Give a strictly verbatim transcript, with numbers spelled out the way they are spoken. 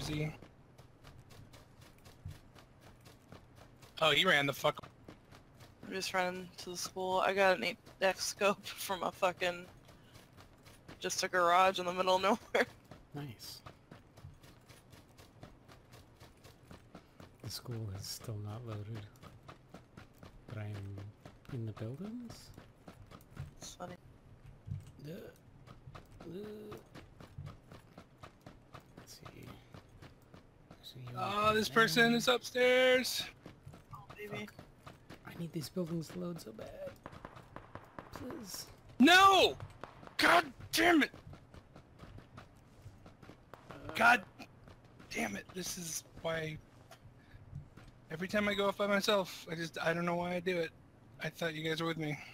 Uzi. Oh, he ran the fuck. I'm just running to the school. I got an eight X scope from a fucking... just a garage in the middle of nowhere. Nice. The school is still not loaded. But I am in the buildings? It's funny. Uh, uh, let's see. So you Oh, this there. person is upstairs. Oh, baby. Fuck. I need these buildings to load so bad. Please. No! God damn it! God damn it! This is why. Every time I go off by myself, I just I don't know why I do it. I thought you guys were with me.